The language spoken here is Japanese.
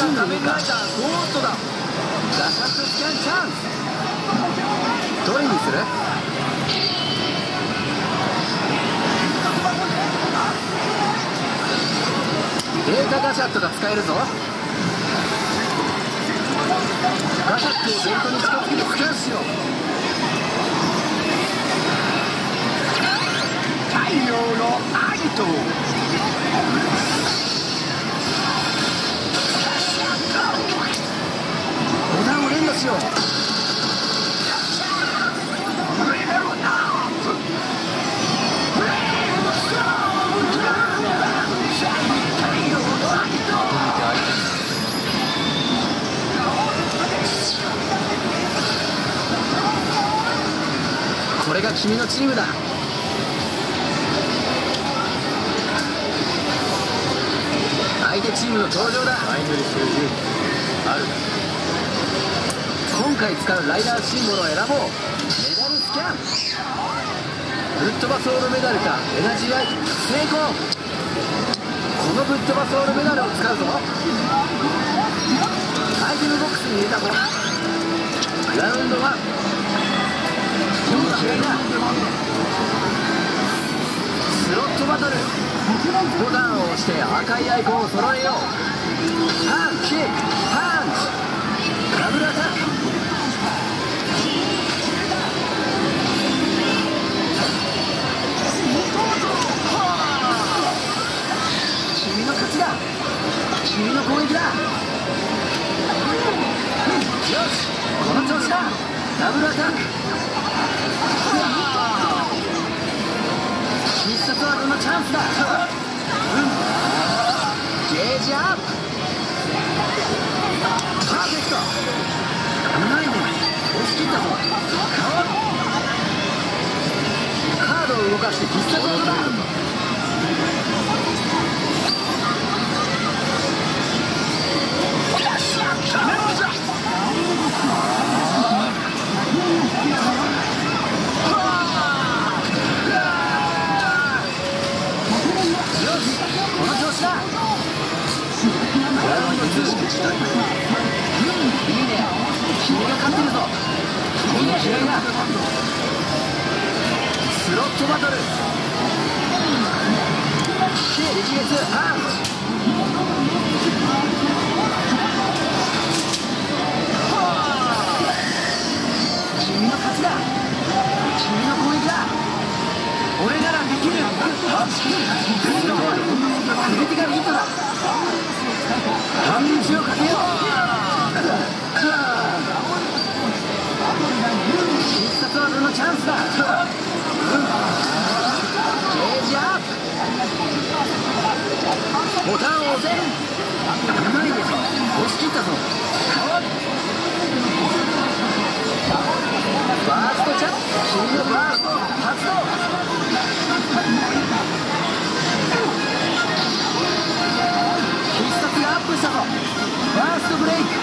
仮面ライダーゴーストだ。ガシャッとスキャンチャンス。どれにする？データガシャットが使えるぞ。ガシャットをベルトに近づけてスキャンしよう。太陽のアイト。ボタンを連打しよう。これが君のチームだ。相手チームの登場だ。相手にする勇気あるだ。今回使うライダーシンボルを選ぼう。メダルスキャン。ぶっ飛ばソウルメダルかエナジーアイテム。成功。このぶっ飛ばソウルメダルを使うぞ。アイテムボックスに入れたぞ。ラウンド1。どうだ。スロットバトル。ボタンを押して赤いアイコンを揃えよう。パンチパンチダブルアタック。君の勝ちだ。君の攻撃だ。よし、この調子だ。ダブルアタック。必殺技のチャンスだ。ゲージアップ。パーフェクト。うまいね。押し切ったぞ。カードを動かして必殺技だ。いいね。君が勝ってるぞ。君の試合だ。スロットバトル。激烈パンチ。君の勝ちだ。君の攻撃だ。俺ならできる。クリティカルヒットだ。パンチをかけよう。必殺技のチャンスだ。ゲージアップ。ボタンを押せ。うまいでしょ。押し切ったぞ。バーストチャンス。君のバースト発動。必殺がアップしたぞ。ファーストブレイク。